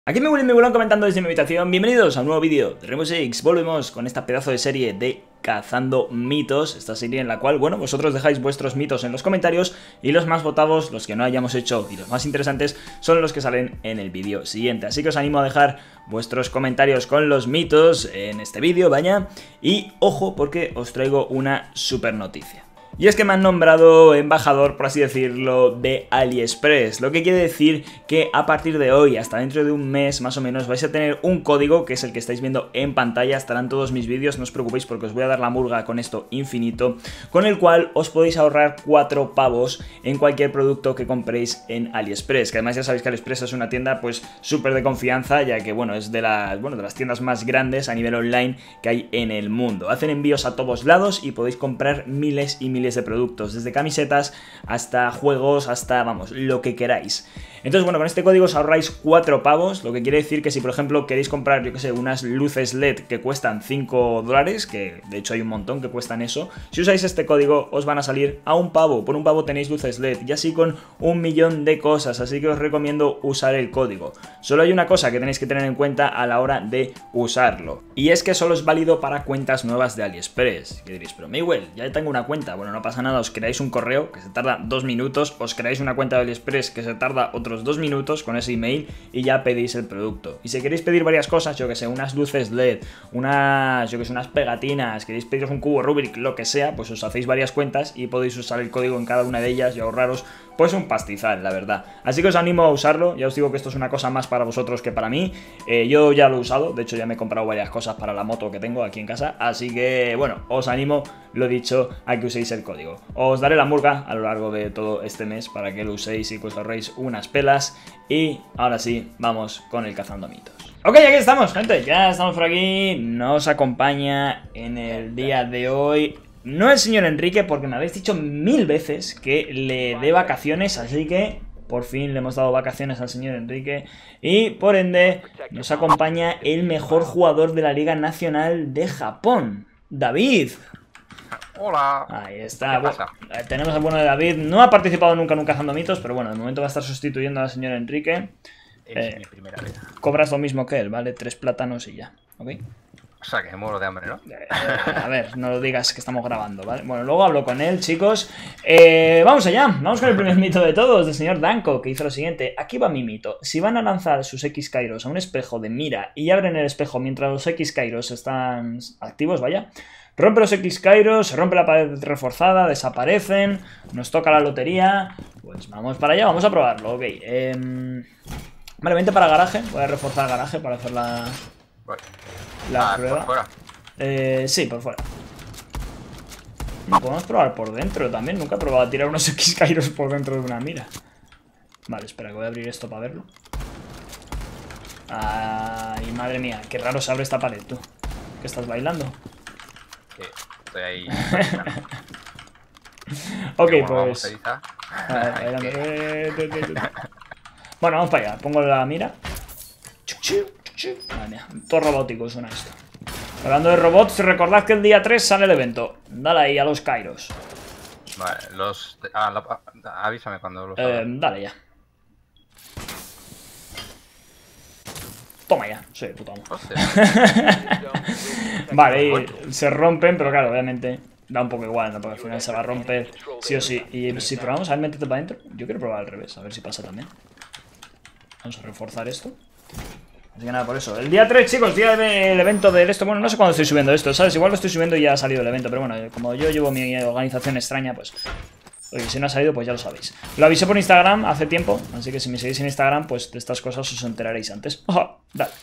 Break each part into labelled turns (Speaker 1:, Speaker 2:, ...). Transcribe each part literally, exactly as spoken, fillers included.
Speaker 1: Aquí me vuelven, me vuelven comentando desde mi habitación. Bienvenidos a un nuevo vídeo de Rainbow Six. Volvemos con esta pedazo de serie de Cazando Mitos. Esta serie en la cual, bueno, vosotros dejáis vuestros mitos en los comentarios y los más votados, los que no hayamos hecho y los más interesantes, son los que salen en el vídeo siguiente. Así que os animo a dejar vuestros comentarios con los mitos en este vídeo, vaya. Y ojo, porque os traigo una super noticia. Y es que me han nombrado embajador, por así decirlo, de AliExpress, lo que quiere decir que a partir de hoy, hasta dentro de un mes más o menos, vais a tener un código, que es el que estáis viendo en pantalla, estarán todos mis vídeos, no os preocupéis porque os voy a dar la murga con esto infinito, con el cual os podéis ahorrar cuatro pavos en cualquier producto que compréis en AliExpress, que además ya sabéis que AliExpress es una tienda pues súper de confianza, ya que bueno, es de las, bueno, de las tiendas más grandes a nivel online que hay en el mundo. Hacen envíos a todos lados y podéis comprar miles y miles de productos, desde camisetas hasta juegos, hasta, vamos, lo que queráis. Entonces, bueno, con este código os ahorráis cuatro pavos, lo que quiere decir que si, por ejemplo, queréis comprar, yo que sé, unas luces L E D que cuestan cinco dólares, que de hecho hay un montón que cuestan eso, si usáis este código os van a salir a un pavo. Por un pavo tenéis luces L E D y así con un millón de cosas, así que os recomiendo usar el código. Solo hay una cosa que tenéis que tener en cuenta a la hora de usarlo, y es que solo es válido para cuentas nuevas de AliExpress. Que diréis, pero Miguel, ya tengo una cuenta. Bueno, no pasa nada, os creáis un correo que se tarda dos minutos, os creáis una cuenta de AliExpress que se tarda otros dos minutos con ese email y ya pedís el producto. Y si queréis pedir varias cosas, yo que sé, unas luces L E D, unas, yo que sé, unas pegatinas, queréis pediros un cubo Rubik, lo que sea, pues os hacéis varias cuentas y podéis usar el código en cada una de ellas y ahorraros pues un pastizal, la verdad. Así que os animo a usarlo. Ya os digo que esto es una cosa más para vosotros que para mí. eh, Yo ya lo he usado, de hecho ya me he comprado varias cosas para la moto que tengo aquí en casa, así que bueno, os animo, lo dicho, a que uséis el código. Os daré la murga a lo largo de todo este mes para que lo uséis y pues ahorréis unas pelas. Y ahora sí, vamos con el Cazando Mitos. Ok, aquí estamos, gente, ya estamos por aquí. Nos acompaña en el día de hoy no el señor Enrique, porque me habéis dicho mil veces que le dé vacaciones, así que por fin le hemos dado vacaciones al señor Enrique. Y por ende nos acompaña el mejor jugador de la Liga Nacional de Japón, David.
Speaker 2: Hola.
Speaker 1: Ahí está. Bueno, tenemos al bueno de David. No ha participado nunca en un Cazando Mitos, pero bueno, de momento va a estar sustituyendo al señor Enrique.
Speaker 2: Es
Speaker 1: eh,
Speaker 2: mi primera vez.
Speaker 1: Cobras lo mismo que él, ¿vale? Tres plátanos y ya, ¿ok?
Speaker 2: O sea, que me muero de hambre, ¿no?
Speaker 1: Eh, a ver, no lo digas que estamos grabando, ¿vale? Bueno, luego hablo con él, chicos. eh, Vamos allá, vamos con el primer mito de todos, del señor Danko, que hizo lo siguiente. Aquí va mi mito. Si van a lanzar sus X Kairos a un espejo de mira y abren el espejo mientras los X Kairos están activos, vaya, rompe los X Kairos, se rompe la pared reforzada, desaparecen, nos toca la lotería. Pues vamos para allá, vamos a probarlo, ok. eh... Vale, vente para garaje, voy a reforzar el garaje para hacer la...
Speaker 2: Voy.
Speaker 1: La
Speaker 2: ah,
Speaker 1: prueba.
Speaker 2: ¿Por fuera?
Speaker 1: Eh, sí, por fuera. Podemos probar por dentro también. Nunca he probado a tirar unos X Kairos por dentro de una mira. Vale, espera, que voy a abrir esto para verlo. Ay, madre mía, qué raro se abre esta pared, tú. ¿Qué estás bailando?
Speaker 2: Sí, estoy ahí.
Speaker 1: Ok,
Speaker 2: bueno,
Speaker 1: pues.
Speaker 2: vamos,
Speaker 1: a ver, bailando. Bueno, vamos para allá. Pongo la mira. Madre mía, todo robótico suena esto. Hablando de robots, recordad que el día tres sale el evento. Dale ahí a los Kairos.
Speaker 2: Vale, los... Ah, la... avísame cuando los...
Speaker 1: Eh, dale ya. Toma ya, soy el puto amo. Vale, y se rompen, pero claro, obviamente da un poco igual, ¿no? Porque al final se va a romper sí o sí. Y si probamos a ver, métete para adentro. Yo quiero probar al revés, a ver si pasa también. Vamos a reforzar esto. Así que nada, por eso. El día tres, chicos, día del evento del esto. Bueno, no sé cuándo estoy subiendo esto, ¿sabes? Igual lo estoy subiendo y ya ha salido el evento. Pero bueno, como yo llevo mi organización extraña, pues... Oye, si no ha salido, pues ya lo sabéis. Lo avisé por Instagram hace tiempo, así que si me seguís en Instagram, pues de estas cosas os enteraréis antes. ¡Oja! Dale.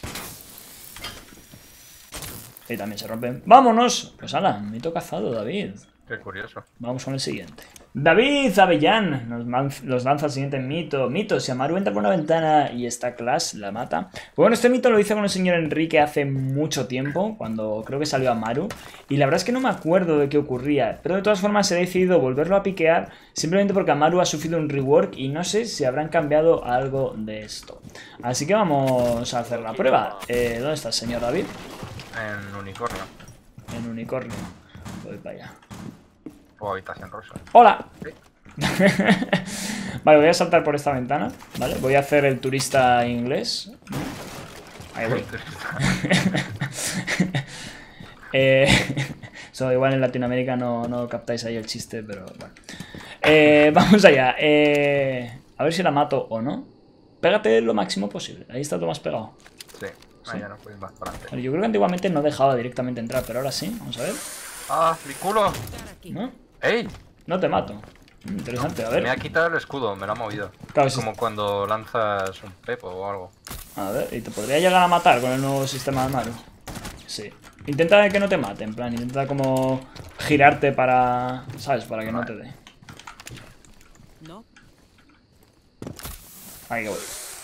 Speaker 1: Y también se rompen. ¡Vámonos! Pues ala, mito cazado, David.
Speaker 2: Qué curioso.
Speaker 1: Vamos con el siguiente. David Avellán nos, nos lanza el siguiente mito. Mito, si Amaru entra por una ventana y esta Clash la mata. Pues bueno, este mito lo hice con el señor Enrique hace mucho tiempo, cuando creo que salió Amaru. Y la verdad es que no me acuerdo de qué ocurría. Pero de todas formas he decidido volverlo a piquear simplemente porque Amaru ha sufrido un rework y no sé si habrán cambiado algo de esto. Así que vamos a hacer la prueba. Eh, ¿Dónde está el señor David?
Speaker 2: En unicornio.
Speaker 1: En unicornio. Voy para allá.
Speaker 2: O habitación rosa.
Speaker 1: ¡Hola! ¿Sí? Vale, voy a saltar por esta ventana, ¿vale? Voy a hacer el turista inglés. Ahí voy. eh, so, igual en Latinoamérica no, no captáis ahí el chiste, pero bueno. Eh, vamos allá. Eh, a ver si la mato o no. Pégate lo máximo posible. Ahí está todo más pegado.
Speaker 2: Sí. Ah, ya no puedes más para adelante.
Speaker 1: Vale, yo creo que antiguamente no dejaba directamente entrar, pero ahora sí. Vamos a ver.
Speaker 2: ¡Ah, mi culo!
Speaker 1: ¿No?
Speaker 2: ¡Ey!
Speaker 1: No te mato. Interesante, a ver.
Speaker 2: Me ha quitado el escudo, me lo ha movido.
Speaker 1: Claro,
Speaker 2: Como
Speaker 1: sí.
Speaker 2: cuando lanzas un pepo o algo.
Speaker 1: A ver, ¿y te podría llegar a matar con el nuevo sistema de Maru? Sí. Intenta que no te mate, en plan, intenta como girarte para... ¿Sabes? Para que no te dé.
Speaker 3: No.
Speaker 1: Ahí que voy.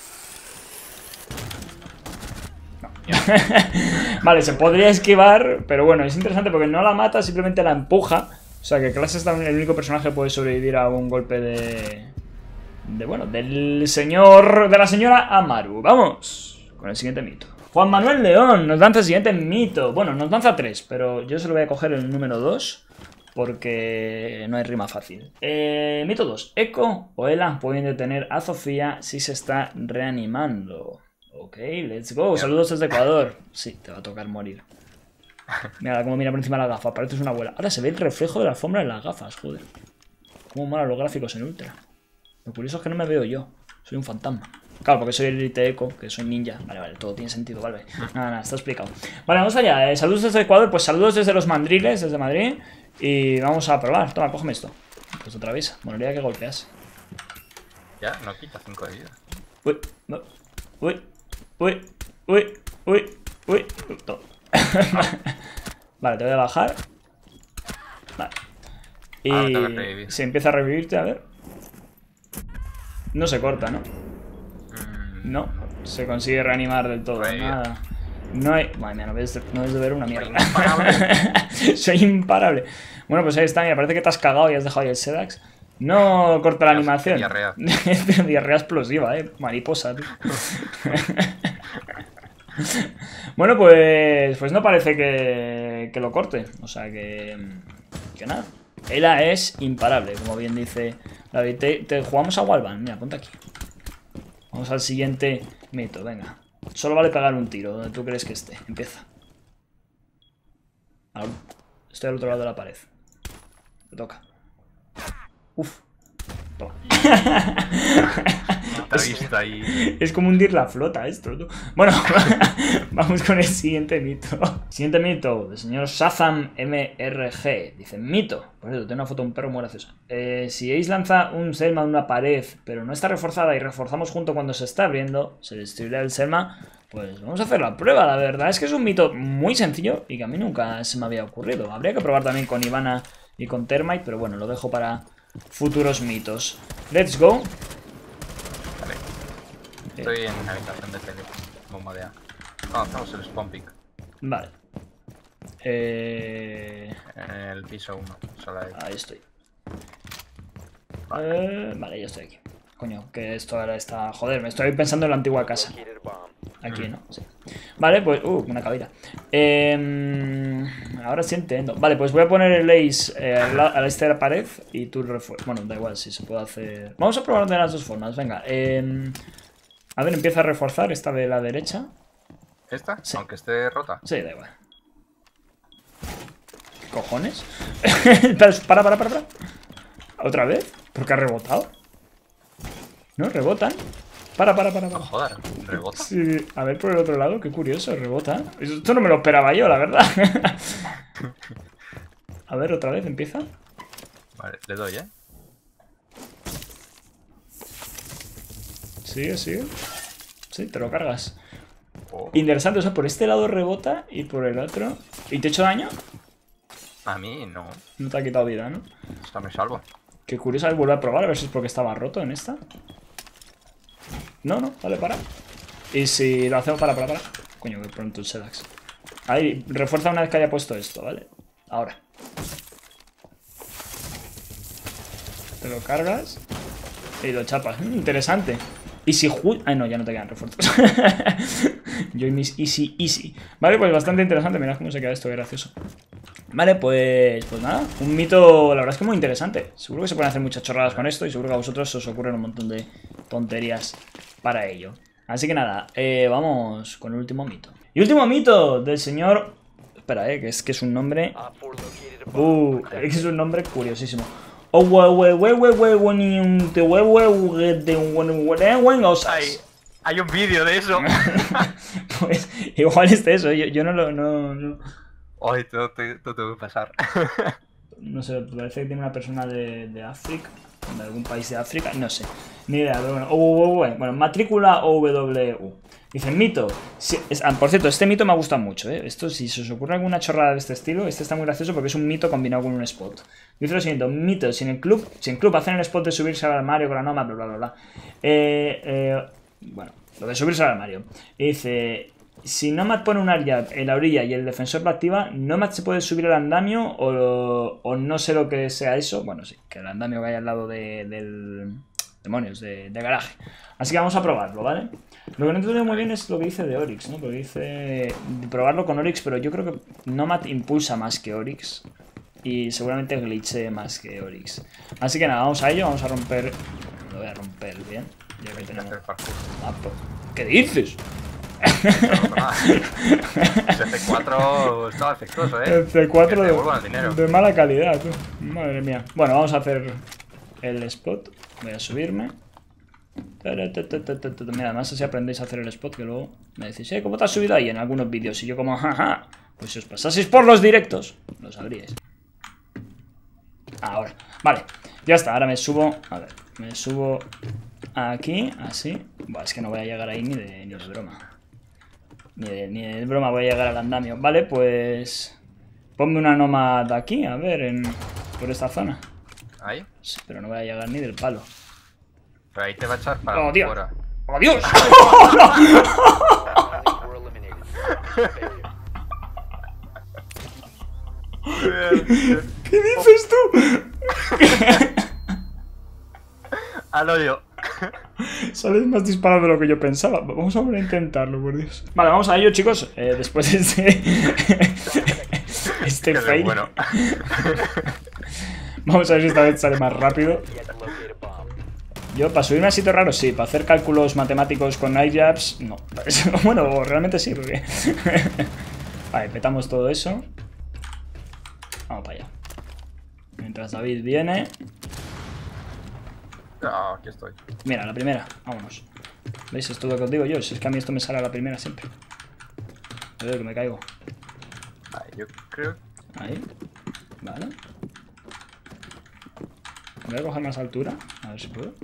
Speaker 1: No. Vale, se podría esquivar, pero bueno, es interesante porque no la mata, simplemente la empuja. O sea que Clash es también el único personaje que puede sobrevivir a un golpe de... De, bueno, del señor... De la señora Amaru. Vamos con el siguiente mito. Juan Manuel León nos lanza el siguiente mito. Bueno, nos lanza tres, pero yo se lo voy a coger el número dos porque no hay rima fácil. Eh, mito dos. Echo o Ela pueden detener a Sofía si se está reanimando. Ok, let's go. Saludos desde Ecuador. Sí, te va a tocar morir. Mira cómo mira por encima de la gafa. Pareces una abuela. Ahora se ve el reflejo de la alfombra en las gafas, joder. Cómo molan los gráficos en Ultra. Lo curioso es que no me veo yo. Soy un fantasma. Claro, porque soy el Elite Echo, que soy ninja. Vale, vale, todo tiene sentido, vale. Nada, nada, está explicado. Vale, vamos allá. Eh, saludos desde Ecuador. Pues saludos desde los mandriles, desde Madrid. Y vamos a probar. Toma, cógeme esto. Pues otra vez. Molaría que golpeas.
Speaker 2: Ya, no quita cinco de vida.
Speaker 1: Uy, no. Uy, uy, uy, uy, uy. Todo. Vale, te voy a bajar. Vale. Y
Speaker 2: Ah, me tengo que revivir.
Speaker 1: se empieza a revivirte, a ver. No se corta, ¿no?
Speaker 2: Mm,
Speaker 1: No, se consigue reanimar del todo.
Speaker 2: Revive.
Speaker 1: Nada. No hay... Madre mía, no ves de, no ves de ver una mierda.
Speaker 2: imparable.
Speaker 1: Soy imparable. Bueno, pues ahí está, mira, parece que te has cagado y has dejado ahí el Sedax. No corta la
Speaker 2: Dios,
Speaker 1: animación.
Speaker 2: diarrea.
Speaker 1: Diarrea explosiva, eh. Mariposa, tío. Bueno, pues... Pues no parece que, que lo corte. O sea que... Que nada. Ela es imparable, como bien dice David. Te, te jugamos a Walvan. Mira, ponte aquí. Vamos al siguiente mito, venga. Solo vale pegar un tiro, donde tú crees que esté. Empieza. Ahora, estoy al otro lado de la pared. Te toca. Uf. Toma.
Speaker 2: Te ha visto ahí.
Speaker 1: Es como hundir la flota esto, tú. Bueno, vamos con el siguiente mito. Siguiente mito, del señor Shazam M R G. Dice, mito. Por cierto, tengo una foto de un perro muy graciosa. Eh, si Ace lanza un Selma de una pared, pero no está reforzada y reforzamos junto cuando se está abriendo, se destruirá el Selma. Pues vamos a hacer la prueba, la verdad es que es un mito muy sencillo y que a mí nunca se me había ocurrido. Habría que probar también con Ivana y con Termite, pero bueno, lo dejo para futuros mitos. Let's go.
Speaker 2: Vale. Estoy en la habitación de tele. Bomba de A. No, hacemos el spawn pick.
Speaker 1: Vale. Eh...
Speaker 2: En el piso uno. Solo ahí.
Speaker 1: Ahí estoy. Eh, vale, ya estoy aquí. Coño, que esto ahora está... Joder, me estoy pensando en la antigua casa. Aquí, ¿no? Sí. Vale, pues... Uh, una cabida. Eh, ahora sí entiendo. Vale, pues voy a poner el Ace eh, a la, a la este de la pared y tú refuerzas. Bueno, da igual si se puede hacer... Vamos a probar de las dos formas, venga. Eh, a ver, empieza a reforzar esta de la derecha.
Speaker 2: ¿Esta?
Speaker 1: Sí.
Speaker 2: Aunque esté rota.
Speaker 1: Sí, da igual. ¿Qué cojones? para, para, para, para. ¿Otra vez? ¿Por qué ha rebotado? ¿No? ¿Rebotan? Para, para, para,
Speaker 2: No
Speaker 1: para.
Speaker 2: joder, rebota.
Speaker 1: Sí, a ver por el otro lado, qué curioso, rebota. Esto no me lo esperaba yo, la verdad. A ver, otra vez, empieza.
Speaker 2: Vale, le doy, ¿eh?
Speaker 1: Sigue, sigue. Sí, te lo cargas.
Speaker 2: Oh.
Speaker 1: Interesante, o sea, por este lado rebota y por el otro... ¿Y te he hecho daño?
Speaker 2: A mí no.
Speaker 1: No te ha quitado vida, ¿no?
Speaker 2: Hasta me salvo.
Speaker 1: Qué curioso, a ver, vuelve a probar, a ver si es porque estaba roto en esta. No, no, vale, para. Y si lo hacemos para, para, para. Coño, que pronto el Sedax. Ahí, refuerza una vez que haya puesto esto, ¿vale? Ahora. Te lo cargas y lo chapas. Mm, interesante. Y si ju... Ay, no, ya no te quedan refuerzos. Yo y mis easy, easy. Vale, pues bastante interesante. Mirad cómo se queda esto, qué gracioso. Vale, pues, pues nada, un mito, la verdad es que muy interesante. Seguro que se pueden hacer muchas chorradas con esto y seguro que a vosotros os ocurren un montón de tonterías para ello. Así que nada, eh, vamos con el último mito. Y último mito del señor... Espera, eh, que es que es un nombre... Uh, es que es un nombre curiosísimo.
Speaker 2: Hay, hay un vídeo de eso.
Speaker 1: Pues igual es de eso, yo, yo no lo... No, no,
Speaker 2: Ay, todo te tengo que pasar.
Speaker 1: no sé, parece que tiene una persona de, de África, de algún país de África, no sé, ni idea, pero bueno, uh, bueno matrícula O W U. Dice, mito, si, es, ah, por cierto, este mito me ha gustado mucho, ¿eh? Esto, si se os ocurre alguna chorrada de este estilo, este está muy gracioso porque es un mito combinado con un spot. Dice lo siguiente, mito, si en el club, si en club hacen el spot de subirse al armario con la Nomad, bla, bla, bla, bla. Eh, eh, bueno, lo de subirse al armario. Y dice, si Nomad pone un air en la orilla y el defensor lo activa, ¿Nomad se puede subir al andamio o, o no sé lo que sea eso? Bueno, sí, que el andamio vaya al lado de, del... demonios, de, de garaje. Así que vamos a probarlo, ¿vale? Lo que no entiendo muy bien es lo que dice de Oryx, ¿no? Porque dice probarlo con Oryx, pero yo creo que Nomad impulsa más que Oryx. Y seguramente glitche más que Oryx. Así que nada, vamos a ello, vamos a romper... Lo voy a romper bien, ya que tenemos... Ah, ¿qué dices?
Speaker 2: Ese C cuatro estaba efectuoso, ¿eh?
Speaker 1: El C cuatro
Speaker 2: de,
Speaker 1: de mala calidad, tú. Madre mía. Bueno, vamos a hacer el spot. Voy a subirme. Mira, además así aprendéis a hacer el spot, que luego me decís, eh, ¿cómo te has subido ahí en algunos vídeos? Y yo como, jaja, pues si os pasaseis por los directos, lo sabríais. Ahora, vale, ya está, ahora me subo, a ver, me subo aquí, así. Buah, es que no voy a llegar ahí ni de, ni de broma. Ni de, ni de broma voy a llegar al andamio. Vale, pues... ponme una Nomad aquí, a ver, en, por esta zona.
Speaker 2: ¿Ahí?
Speaker 1: Sí, pero no voy a llegar ni del palo.
Speaker 2: Pero ahí te va a echar para
Speaker 1: ¡Oh, Dios!
Speaker 2: fuera.
Speaker 1: ¡Oh, Dios! ¿Qué dices tú?
Speaker 2: Al hoyo.
Speaker 1: Sales más disparado de lo que yo pensaba. Vamos a volver a intentarlo, por Dios. Vale, vamos a ello, chicos. Eh, después de este... este fail. Bueno. Vamos a ver si esta vez sale más rápido. Yo, para subirme a sitios raros, sí. Para hacer cálculos matemáticos con airjabs, no. Bueno, realmente sí, porque... Vale, petamos todo eso. Vamos para allá. Mientras David viene...
Speaker 2: Ah, aquí estoy.
Speaker 1: Mira, la primera, vámonos. ¿Veis? Esto es lo que os digo yo. Si es que a mí esto me sale a la primera siempre. A ver, que me caigo.
Speaker 2: Vale, yo creo...
Speaker 1: Ahí. Vale. Voy a coger más altura. A ver si puedo.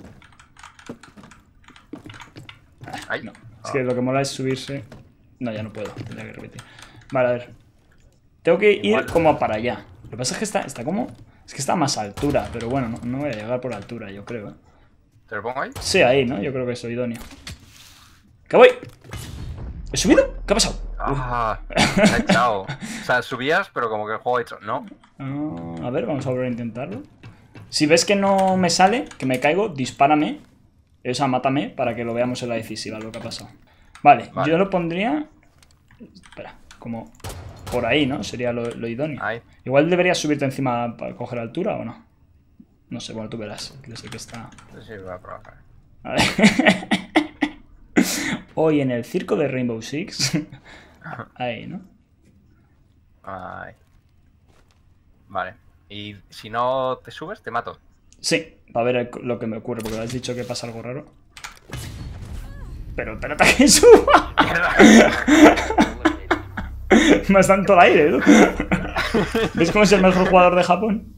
Speaker 2: Ahí.
Speaker 1: No. Es que lo que mola es subirse. No, ya no puedo. Tendría que repetir. Vale, a ver. Tengo que ir Igual. como para allá. Lo que pasa es que está, está como... Es que está a más altura. Pero bueno, no, no voy a llegar por altura, yo creo, ¿eh?
Speaker 2: ¿Te lo pongo ahí?
Speaker 1: Sí, ahí, ¿no? Yo creo que soy idóneo. ¡Que voy! ¿He subido? ¿Qué ha pasado?
Speaker 2: Ah, me ha echado. O sea, subías, pero como que el juego ha hecho. No.
Speaker 1: Uh, a ver, vamos a volver a intentarlo. Si ves que no me sale, que me caigo, dispárame. O sea, mátame para que lo veamos en la decisiva lo que ha pasado. Vale, vale. Yo lo pondría... Espera, como por ahí, ¿no? Sería lo, lo idóneo.
Speaker 2: Ahí.
Speaker 1: Igual deberías subirte encima para coger altura o no. No sé, bueno, tú verás. Que sé que está...
Speaker 2: Sí, voy a probar.
Speaker 1: A ver. Hoy en el circo de Rainbow Six. Ahí, ¿no?
Speaker 2: Ahí. Vale. Y si no te subes, te mato.
Speaker 1: Sí, para ver lo que me ocurre, porque has dicho que pasa algo raro. Pero espérate a que suba. Me has dado todo el aire, ¿no? ¿Ves cómo es el mejor jugador de Japón?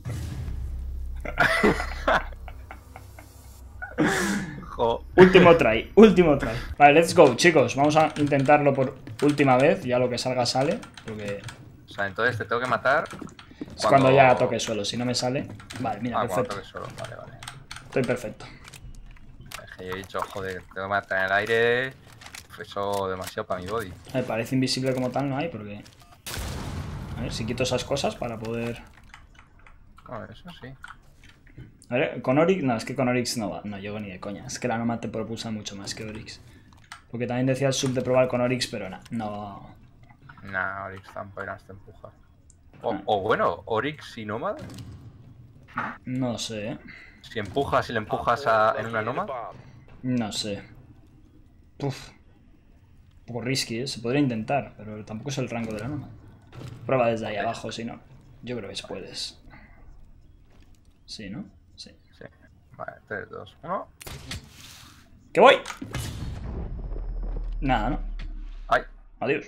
Speaker 1: Último try, último try. Vale, let's go, chicos. Vamos a intentarlo por última vez. Ya lo que salga sale. Porque...
Speaker 2: O sea, entonces te tengo que matar.
Speaker 1: Es cuando, cuando ya toque suelo. Si no me sale. Vale, mira,
Speaker 2: ah,
Speaker 1: perfecto.
Speaker 2: Toque suelo. Vale, vale.
Speaker 1: Estoy perfecto.
Speaker 2: Es que yo he dicho, joder, tengo que matar en el aire. Eso demasiado para mi body.
Speaker 1: Me parece invisible como tal, no hay, porque... A ver, si quito esas cosas para poder...
Speaker 2: Oh, eso sí.
Speaker 1: A ver, con Oryx... No, es que con Oryx no va, no llego ni de coña. Es que la Nomad te propulsa mucho más que Oryx. Porque también decía el sub de probar con Oryx, pero no, no...
Speaker 2: Nah, Oryx tampoco te empuja. O, ah. o bueno, Oryx y Nomad.
Speaker 1: No sé, ¿eh?
Speaker 2: Si empujas y le empujas a, en una Nomad.
Speaker 1: No sé. Uf. Un poco risky, ¿eh? Se podría intentar, pero tampoco es el rango de la norma. Prueba desde ahí abajo, si no. Yo creo que si puedes. Sí, ¿no? Sí.
Speaker 2: Sí. Vale, tres, dos, uno.
Speaker 1: ¡Que voy! Nada, ¿no?
Speaker 2: ¡Ay!
Speaker 1: Adiós.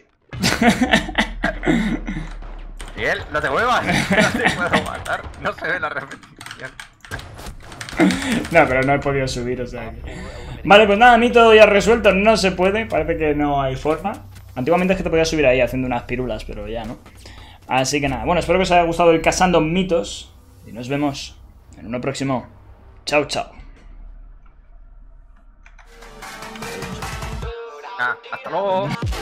Speaker 2: Miguel, no te muevas. No te puedo matar. No se ve la repetición.
Speaker 1: No, pero no he podido subir, o sea que... Vale, pues nada, mito ya resuelto. No se puede, parece que no hay forma. Antiguamente es que te podías subir ahí haciendo unas pirulas, pero ya no. Así que nada, bueno, espero que os haya gustado el Cazando Mitos. Y nos vemos en uno próximo. Chao, chao.
Speaker 2: Ah, hasta luego.